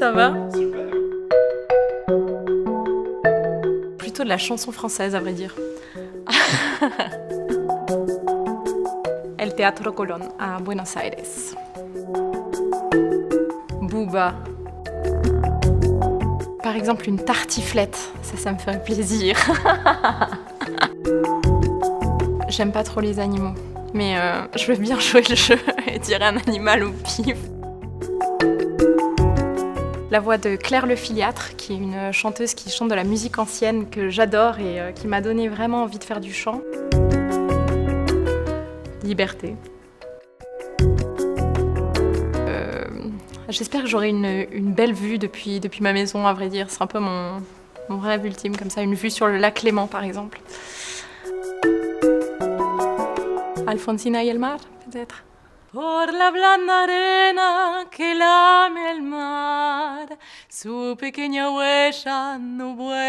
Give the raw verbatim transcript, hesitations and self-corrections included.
ça va? Super. Plutôt de la chanson française, à vrai dire. El Teatro Colón, à Buenos Aires. Booba. Par exemple, une tartiflette, ça, ça me ferait plaisir. J'aime pas trop les animaux, mais euh, je veux bien jouer le jeu et dire un animal au pif. La voix de Claire Le Filiatre, qui est une chanteuse qui chante de la musique ancienne que j'adore et euh, qui m'a donné vraiment envie de faire du chant. Liberté. Euh, J'espère que j'aurai une, une belle vue depuis, depuis ma maison, à vrai dire. C'est un peu mon, mon rêve ultime, comme ça, une vue sur le lac Léman, par exemple. Alfonsina y el mar, peut-être. Por la blanda arena que lame el mar, su pequeña huella no vuelve.